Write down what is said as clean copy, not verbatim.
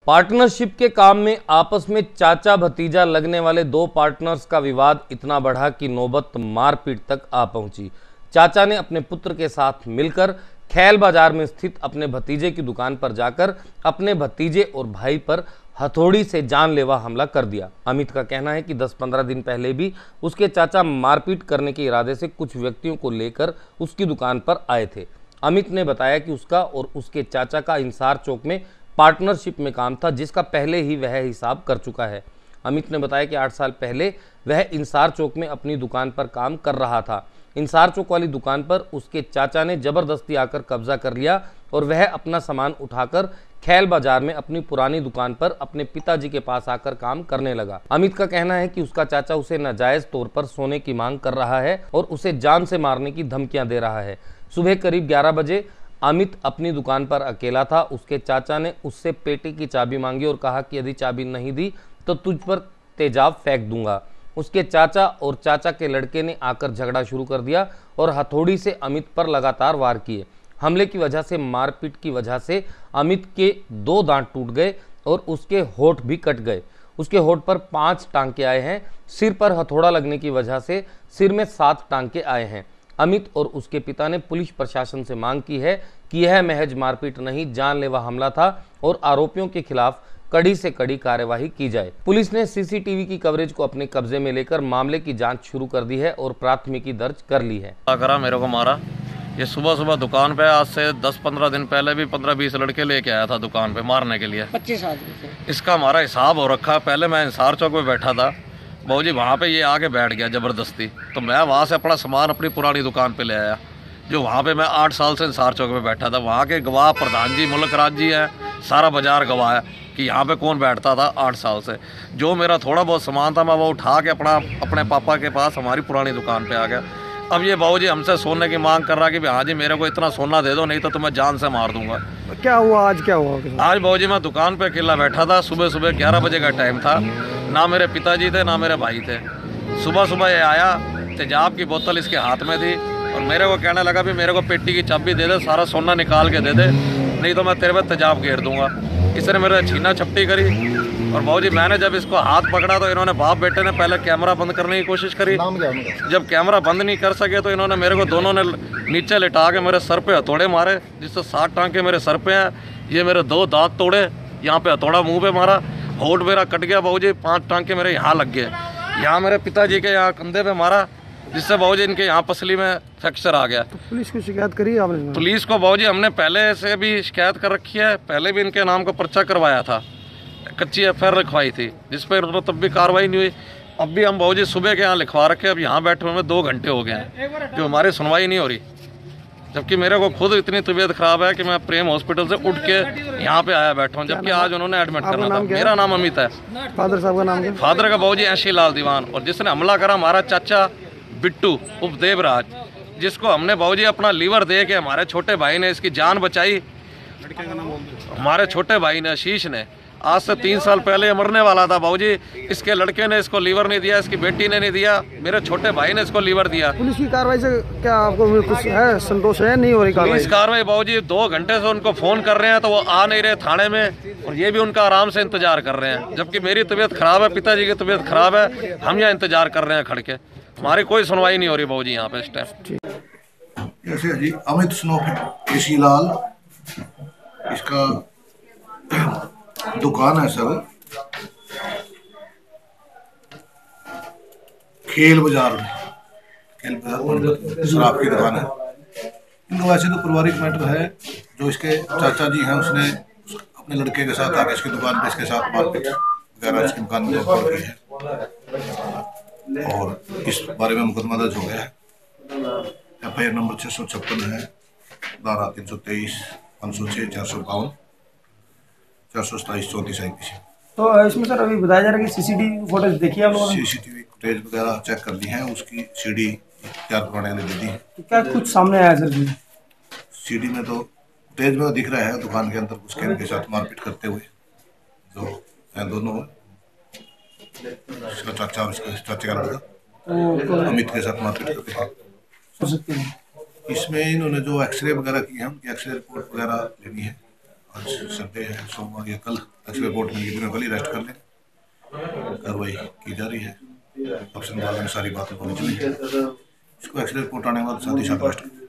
Partnership के काम में आपस में चाचा भतीजा लगने वाले दो पार्टनर्स का विवाद इतना बढ़ा कि नौबत मारपीट तक आ पहुंची। चाचा ने अपने पुत्र के साथ मिलकर खैल बाजार में स्थित अपने भतीजे की दुकान पर जाकर अपने भतीजे और भाई पर हथौड़ी से जानलेवा हमला कर दिया। अमित का कहना है कि 10-15 दिन पहले भी उसके चाचा मारपीट करने के इरादे से कुछ व्यक्तियों को लेकर उसकी दुकान पर आए थे। अमित ने बताया कि उसका और उसके चाचा का इंसार चौक में पार्टनरशिप में काम था, जिसका पहले ही वह हिसाब कर चुका है। अमित ने बताया कि 8 साल पहले वह इंसार चौक में अपनी दुकान पर काम कर रहा था। इंसार चौक वाली दुकान पर उसके चाचा ने जबरदस्ती आकर कब्जा कर लिया और वह अपना सामान उठाकर खैल बाजार में अपनी पुरानी दुकान पर अपने पिताजी के पास आकर काम करने लगा। अमित का कहना है कि उसका चाचा उसे नाजायज तौर पर सोने की मांग कर रहा है और उसे जान से मारने की धमकियां दे रहा है। सुबह करीब 11 बजे अमित अपनी दुकान पर अकेला था। उसके चाचा ने उससे पेटी की चाबी मांगी और कहा कि यदि चाबी नहीं दी तो तुझ पर तेजाब फेंक दूंगा। उसके चाचा और चाचा के लड़के ने आकर झगड़ा शुरू कर दिया और हथौड़ी से अमित पर लगातार वार किए। हमले की वजह से, मारपीट की वजह से अमित के 2 दांत टूट गए और उसके होंठ भी कट गए। उसके होंठ पर 5 टांके आए हैं। सिर पर हथौड़ा लगने की वजह से सिर में 7 टांके आए हैं। अमित और उसके पिता ने पुलिस प्रशासन से मांग की है कि यह महज मारपीट नहीं, जानलेवा हमला था और आरोपियों के खिलाफ कड़ी से कड़ी कार्यवाही की जाए। पुलिस ने सीसीटीवी की कवरेज को अपने कब्जे में लेकर मामले की जांच शुरू कर दी है और प्राथमिकी दर्ज कर ली है। मेरे को मारा ये सुबह दुकान पे, आज से 10-15 दिन पहले भी 15-20 लड़के लेके आया था दुकान पे मारने के लिए। 25 आदमी। इसका हमारा हिसाब हो रखा। पहले मैं इंसार चौक में बैठा था, बाबूजी वहाँ पे ये आके बैठ गया ज़बरदस्ती, तो मैं वहाँ से अपना सामान अपनी पुरानी दुकान पे ले आया। जो वहाँ पे मैं 8 साल से इंसार चौक में बैठा था, वहाँ के गवाह प्रधान जी, मुल्क राज जी हैं, सारा बाजार गवाह है कि यहाँ पे कौन बैठता था 8 साल से। जो मेरा थोड़ा बहुत सामान था मैं वो उठा के अपने पापा के पास हमारी पुरानी दुकान पे आ गया। अब ये बाबूजी हमसे सोने की मांग कर रहा कि हाँ जी मेरे को इतना सोना दे दो, नहीं तो तुम्हें जान से मार दूंगा। क्या हुआ आज? क्या हुआ आज बाबूजी मैं दुकान पे अकेला बैठा था। सुबह 11 बजे का टाइम था। ना मेरे पिताजी थे ना मेरे भाई थे। सुबह ये आया, तेजाब की बोतल इसके हाथ में थी और मेरे को कहने लगा भी मेरे को पेटी की चाबी दे दे, सारा सोना निकाल के दे दे, नहीं तो मैं तेरे पे तेजाब घेर दूंगा। इसने मेरे छीना छपटी करी और बाबूजी मैंने जब इसको हाथ पकड़ा तो इन्होंने बाप बेटे ने पहले कैमरा बंद करने की कोशिश करी। जब कैमरा बंद नहीं कर सके तो इन्होंने मेरे को दोनों ने नीचे लिटा के मेरे सर पे हथौड़े मारे, जिससे 7 टांके मेरे सर पे हैं। ये मेरे 2 दांत तोड़े, यहाँ पे हथौड़ा मुंह पे मारा, होंठ मेरा कट गया बाबूजी, 5 टांके मेरे यहाँ लग गए। यहाँ मेरे पिताजी के यहाँ कंधे पे मारा, जिससे बाबूजी इनके यहाँ पसली में फ्रैक्चर आ गया। तो पुलिस को शिकायत करी आपने? पुलिस को बाबूजी हमने पहले से भी शिकायत कर रखी है। पहले भी इनके नाम का पर्चा करवाया था, कच्ची एफआईआर लिखवाई थी, जिस पर तब भी कार्रवाई नहीं हुई। अब भी हम बाबूजी सुबह के यहाँ लिखवा रखे। अब यहाँ बैठे हुए 2 घंटे हो गए हैं जो हमारी सुनवाई नहीं हो रही, जबकि मेरे को खुद इतनी तबीयत खराब है कि मैं प्रेम हॉस्पिटल से उठ के यहाँ पे आया बैठा हूँ, जबकि आज उन्होंने एडमिट करना था। मेरा नाम अमित है। फादर साहब का नाम क्या? फादर का बाबूजी ऐशी लाल दीवान। और जिसने हमला करा हमारा चाचा बिट्टू उप देवराज, जिसको हमने बाबूजी अपना लीवर दे के, हमारे छोटे भाई ने इसकी जान बचाई। हमारे छोटे भाई ने, आशीष ने, आज से 3 साल पहले मरने वाला था बाबूजी। इसके लड़के ने इसको लीवर नहीं दिया, इसकी बेटी ने नहीं दिया, मेरे छोटे भाई ने इसको लीवर दिया। पुलिस की कार्रवाई से क्या आपको कुछ है संतोष है? नहीं हो रही पुलिस कार्रवाई बाबूजी। 2 घंटे से उनको फोन कर रहे हैं तो वो आ नहीं रहे थाने में, और ये भी उनका आराम से इंतजार कर रहे हैं, जबकि मेरी तबीयत खराब है, पिताजी की तबीयत खराब है। हम यहाँ इंतजार कर रहे हैं खड़ के, हमारी कोई सुनवाई नहीं हो रही बाबूजी यहाँ पे इस टाइम। ऐसे जी अमित स्नोफ केसी लाल, इसका दुकान है सर खेल बाजार में। शराब की दुकान है। इनको वैसे तो पारिवारिक मैटर है। जो इसके चाचा जी हैं उसने अपने लड़के के साथ आके इसकी दुकान पे इसके साथ मारपीट वगैरह इसकी दुकान में की है और इस बारे में मुकदमा दर्ज हो गया है। एफआईआर नंबर 656 है, धारा 323, 506, 452, 427, 34 IPC। तो इसमें सर अभी बताया जा रहा है कि सीसीटीवी फुटेज देखी आप लोगों ने? सीसीटीवी फुटेज वगैरह चेक कर ली है, उसकी सीडी तैयार करवाने ने दे दी है। तो क्या कुछ सामने आया सर? सीडी में तो फुटेज में दिख रहा है दुकान के अंदर उसके इनके साथ मारपीट करते हुए जो हैं दोनों, इसका चाचा और इसका चाचा का लड़का अमित के साथ मारपीट करते हैं। इसमें इन्होंने जो एक्सरे वगैरह की है उनकी एक्सरे रिपोर्ट वगैरह लेनी है आज संडे है, सोमवार या कल एक्सरे रिपोर्ट मिलेगी तो कल ही रेस्ट कर लें। कार्रवाई की जा रही है। ऑप्शन वालों ने सारी बातें बोली चली, इसको एक्सरे रिपोर्ट आने के बाद साथ ही साथ रेस्ट